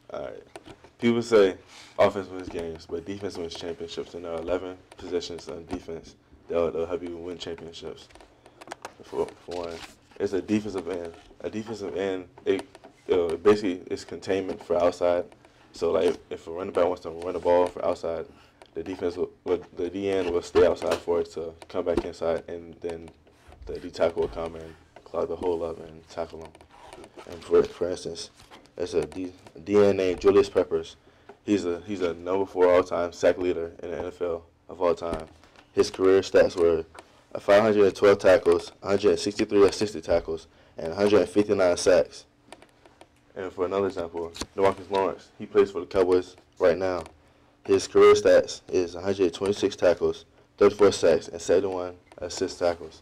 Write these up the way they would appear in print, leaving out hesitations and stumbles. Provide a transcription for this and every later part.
All right. People say offense wins games, but defense wins championships. And there are 11 positions on defense that'll help you win championships. For one, it's a defensive end. A defensive end, it basically is containment for outside. So like if a running back wants to run the ball for outside, the the D end will stay outside for it to come back inside, and then the D tackle will come and clog the hole up and tackle him. And for instance, there's a D end named Julius Peppers. He's a number 4 all-time sack leader in the NFL of all time. His career stats were 512 tackles, 163 assisted tackles, and 159 sacks. And for another example, DeMarcus Lawrence, he plays for the Cowboys right now. His career stats is 126 tackles, 34 sacks, and 71 assist tackles.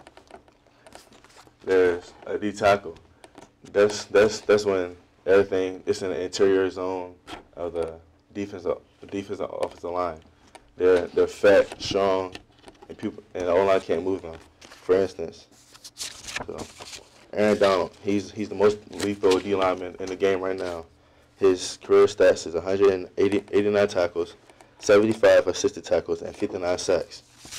There's a D tackle. That's when everything is in the interior zone of the defensive offensive line. They're fat, strong, and the O-line can't move them. For instance, so Aaron Donald, he's the most lethal D lineman in the game right now. His career stats is 189 tackles, 75 assisted tackles, and 59 sacks.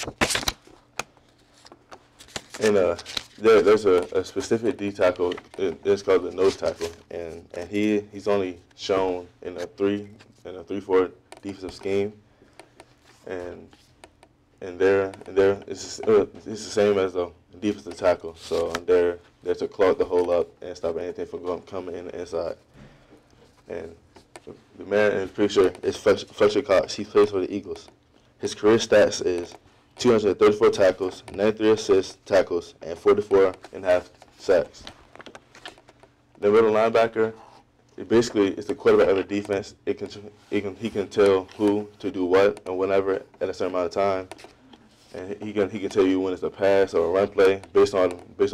And there's a specific D tackle. It's called the nose tackle, and he's only shown in a 3-4 defensive scheme, and there it's the same as a defensive tackle. So they're to clog the hole up and stop anything from coming in the inside. And the man in the picture is Fletcher Cox. He plays for the Eagles. His career stats is 234 tackles, 93 assist tackles, and 44.5 sacks. The middle linebacker, it basically is the quarterback of the defense. He can tell who to do what and whenever at a certain amount of time, and he can tell you when it's a pass or a run play based on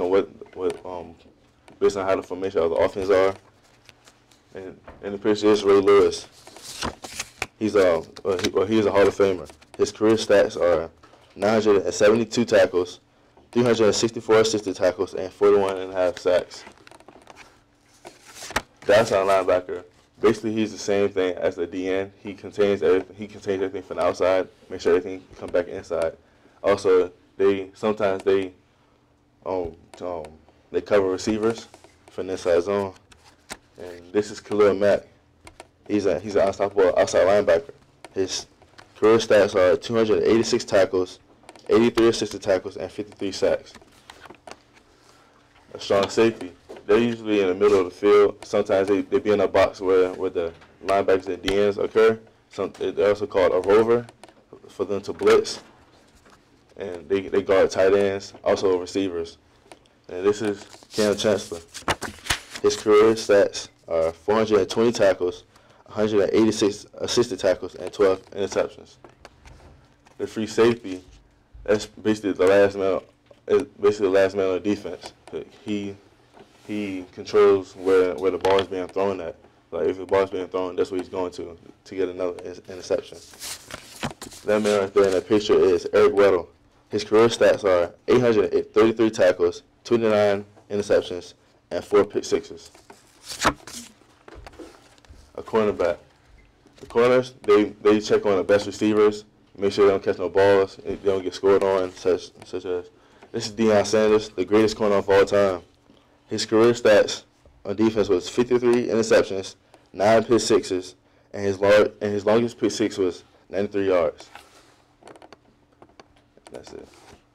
how the formation of the offense are. And the picture is Ray Lewis. He's a Hall of Famer. His career stats are 972 tackles, 364 assisted tackles, and 41.5 sacks. That's our linebacker. Basically, he's the same thing as the DN. He contains everything. He contains everything from the outside. Make sure everything comes back inside. Also, sometimes they cover receivers from the inside zone. And this is Khalil Mack. He's an unstoppable outside linebacker. His career stats are 286 tackles, 83 assisted tackles, and 53 sacks. A strong safety. They're usually in the middle of the field. Sometimes they be in a box where the linebackers and DNs occur. They're also called a rover for them to blitz. And they guard tight ends, also receivers. And this is Cam Chancellor. His career stats are 420 tackles, 186 assisted tackles, and 12 interceptions. The free safety, that's basically the last man. Basically the last man on the defense. He controls where the ball is being thrown at. Like if the ball is being thrown, that's where he's going to get another interception. That man right there in that picture is Eric Weddle. His career stats are 833 tackles, 29 interceptions, and 4 pick sixes. A cornerback. The corners, they check on the best receivers, make sure they don't catch no balls, they don't get scored on, such as this is Deion Sanders, the greatest corner of all time. His career stats on defense was 53 interceptions, 9 pick sixes, and his longest pick six was 93 yards. That's it.